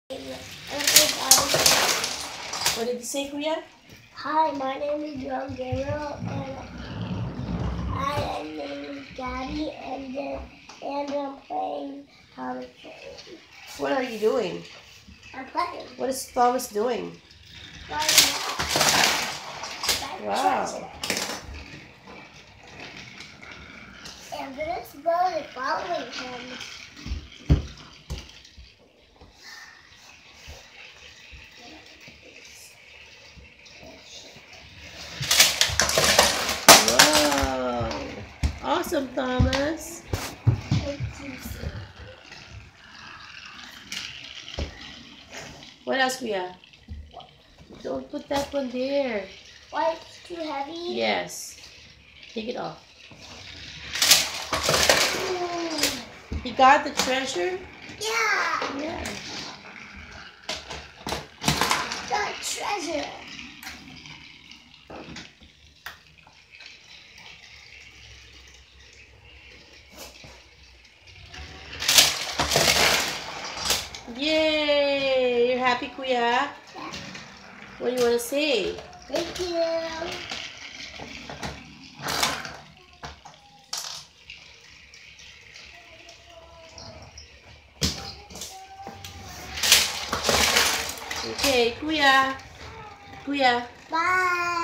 What did you say, Kuya? Hi, my name is John Gabriel, and I am named Gabby, and I'm playing Thomas. What are you doing? I'm playing. What is Thomas doing? Wow. And this boat is following him. Whoa. Awesome, Thomas. What else, Kuya? Don't put that one there. Why, it's too heavy? Yes. Take it off. Ooh. He got the treasure? Yeah, Yeah. the treasure. Yay! You're happy, Kuya? Yeah. What do you want to say? Thank you. Okay, Kuya. Kuya. Bye.